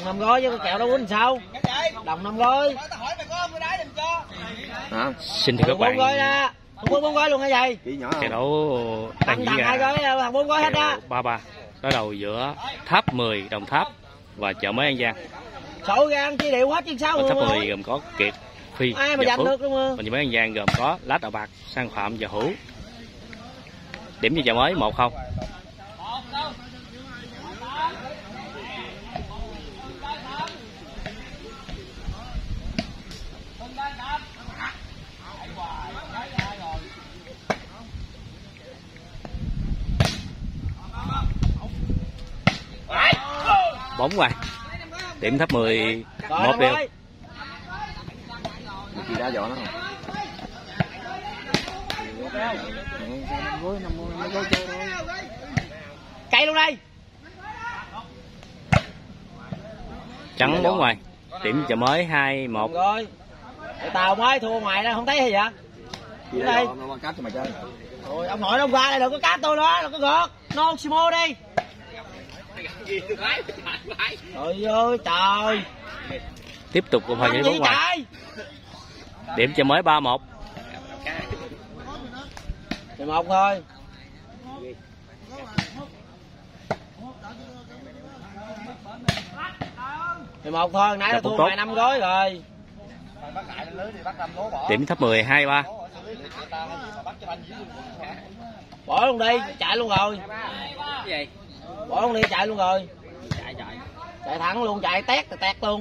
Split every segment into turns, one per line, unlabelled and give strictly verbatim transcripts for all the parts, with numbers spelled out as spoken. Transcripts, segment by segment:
năm gói chứ kẹo đâu quýnh sao? Đồng năm gói.
Hả?
Xin thưa các bạn.
Bốn gói đó. Không bốn gói luôn hả vậy?
Trận đấu đang diễn
hai gói thằng bốn gói hết đó.
ba ba đối đầu giữa Tháp mười Đồng Tháp và Chợ Mới An Giang.
Sổ ra ăn chi điệu hết chứ sao?
Tháp mười gồm có Kiệt, Phi,
ai mà giành được luôn mà.
Còn Chợ Mới An Giang gồm có Lát Đạo Bạc, Sang Phạm và Hữu. Điểm cho Chợ Mới một không. Bóng ngoài. Điểm Tháp mười một đều.
Chị đã dọn nó
Cây luôn đây.
Trắng bóng ngoài. Điểm Chợ Mới hai một.
Rồi. Tàu mới thua ngoài đó không thấy gì vậy?
Chị đã dọn nó cáp cho mày chơi.
Rồi ông nội ông qua đây đừng có cáp tôi đó, đừng có gọt. Non Simo đi. Trời ơi trời.
Tiếp tục cùng hòa giải bóng ngoài. Điểm Chợ Mới ba một.
Thì một thôi. Thì một thôi, nãy là thua ngoài năm gói rồi.
Điểm Tháp mười hai ba.
Bỏ luôn đi, chạy luôn rồi. Bỏ luôn đi, chạy luôn rồi. Chạy thẳng luôn, chạy tét tẹt luôn.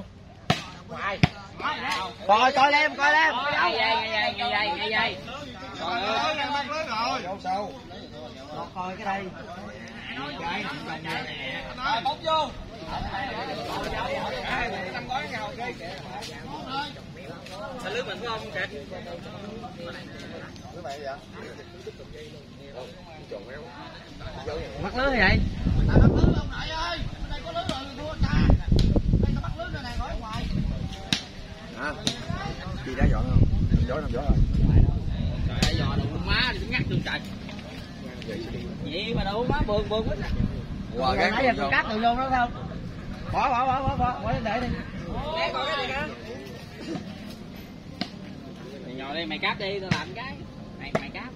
Coi coi em, coi em. Ngay dây, ngay dây, ngay dây, ngay dây. Coi cái đây. Bóng vô. Sao lưới mình phải không kìa? Bắt lưới vậy? Bắt lưới ông nội ơi. Đây có lưới rồi, thua cha. Đây có bắt lưới nữa này, khỏi ngoài.
Hả? Chị đã dọn không? Gió năm gió rồi.
Trời ơi, đồ má đi ngắt luôn trời. Vậy mà đồ má bường bường quá.
Qua cái
nãy giờ tôi cắt từ vô đó không? Bỏ bỏ bỏ bỏ bỏ, bỏ để đi. Để coi cái này kìa. Mày nhồi đi, mày cáp đi, tao làm cái. Mày mày cáp.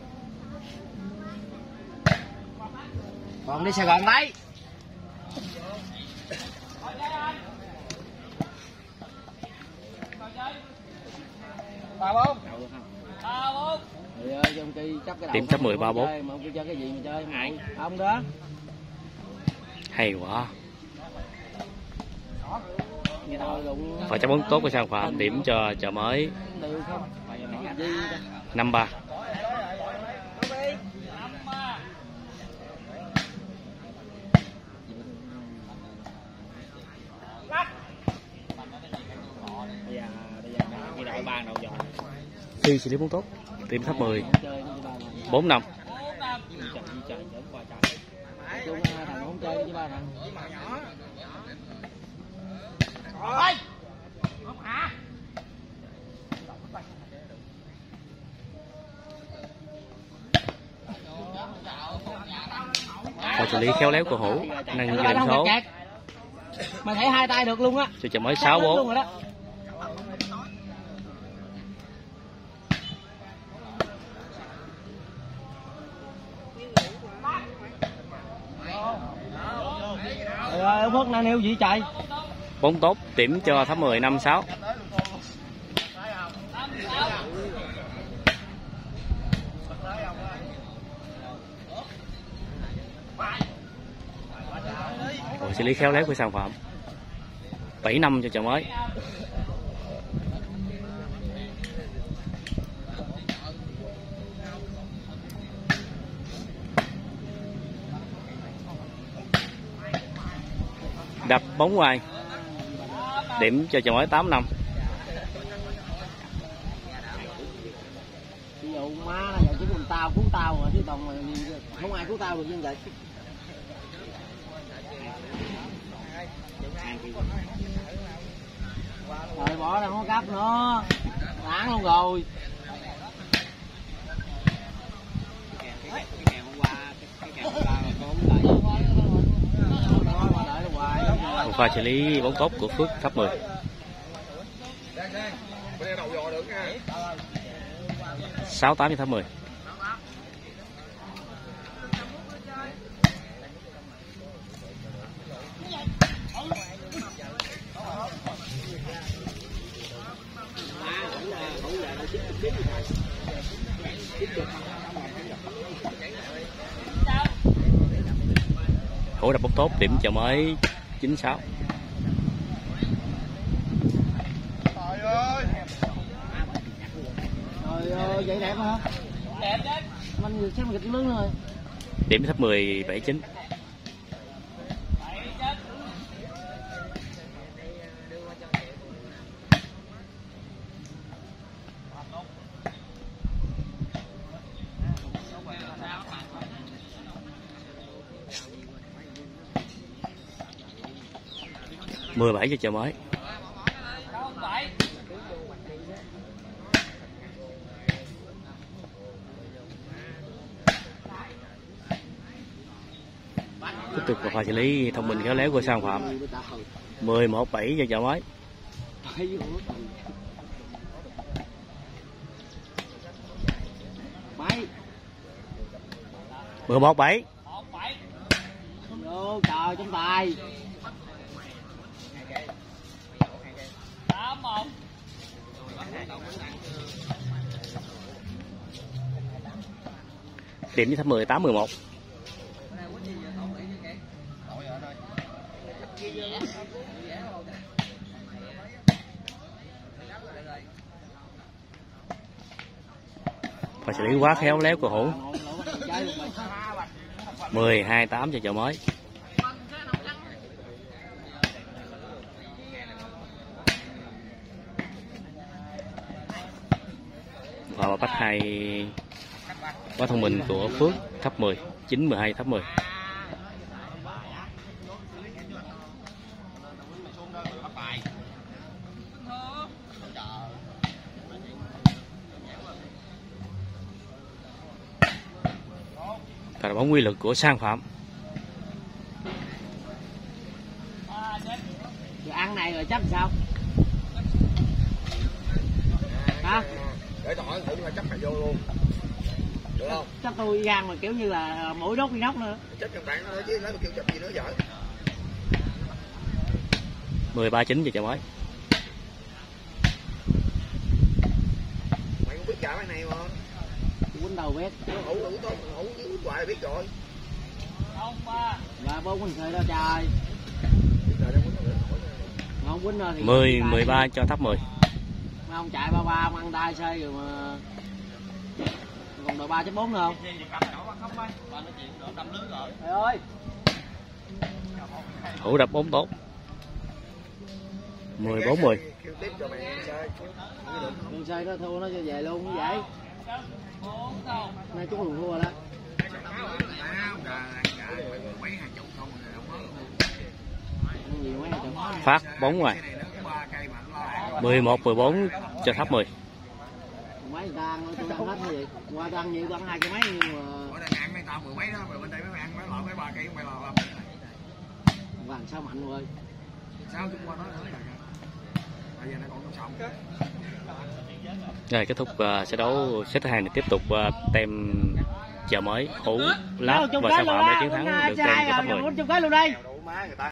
Còn đi Sài Gòn đấy. Ba bốn. Ba bốn.
Điểm Tháp mười ba bốn.
Ông đó.
Hay quá. Và chấp bóng tốt của Sang Phạm. Điểm cho Chợ Mới năm ba. Phi xử lý bóng tốt. Điểm Tháp mười bốn năm. Và xử lý khéo léo của Hữu nâng điểm số.
Mày thấy hai tay được luôn á.
Cho Chợ Mới sáu bốn.
Trời ơi, ông Phước đang nêu gì trời.
Bóng tốt, điểm cho Tháp mười năm sáu. Rồi xử lý khéo léo của Sang Phạm. bảy năm cho Chợ Mới. Đập bóng ngoài. Điểm cho Chợ Mới tám năm.
Ví dụ má là giờ chỉ mình tao cứu tao rồi chứ còn không ai cứu tao được như vậy. Rồi bỏ ra không có cắp nữa. Tán luôn rồi.
pha xử lý bóng tốt của Phước thấp mười. sáu tám cho thấp mười. Hữu đập bóng tốt, điểm chợ mới chín sáu.
Trời ơi, vậy đẹp hả? Đẹp chứ. Mình xem mình kịch lớn rồi.
Điểm thấp mười bảy chín. mười bảy cho chợ mới. Tiếp tục là pha xử lý thông minh khéo léo của Sang Phạm. mười một bảy cho chợ mới. mười một bảy.
Vô trời trong tài.
Điểm thấp mười tám mười một. Và xử lý quá khéo léo của Hữu. mười hai tám cho chợ mới. Và một bắt hai quá thông minh của Phước thấp mười. chín mười hai thấp mười. Và bóng quy lực của Sang Phạm.
Giờ ăn này rồi chấp sao? Hả?
Để tôi hỏi thử là chấp mày vô luôn. Được không?
Chắc tôi gan mà kiểu như là mũi đốt đi nóc nữa.
Chấp trong bạn thôi chứ lấy tôi kêu chấp gì nữa giỏi.
mười ba chín cho chợ mới.
Mày không biết trả cái này mà.
Quýnh đầu biết.
Hữu hữu tốt, hữu với hoài biết rồi.
Và bốn quýnh thời đó trời. Không quýnh rồi thì
mười mười ba cho thấp mười.
Mà ông chạy ba ba ông ăn tay xây rồi mà. Còn đội ba chấm bốn nữa không? Trời ơi.
Hữu đập bóng tốt. mười bốn mười.
Đừng xây nó thua nó cho về luôn như vậy. Nay chút luôn thua đó.
Phát bóng ngoài. mười một mười bốn cho thấp mười.
Mấy người ta ăn tôi ăn hết hay gì? Qua tôi ăn nhiều tôi ăn hai cái mấy nhưng mà
ăn mấy tao mười mấy đó, rồi bên đây mấy ăn mấy loại mấy ba cây mày lò.
Vàng sao mạnh rồi.
Sao chúng qua đó nữa. Bây giờ nó còn sống.
Rồi kết thúc uh, trận đấu set thứ hai này, tiếp tục uh, tem chợ mới Hữu, Lát và Sang Phạm đã chiến thắng được tem cho thấp mười.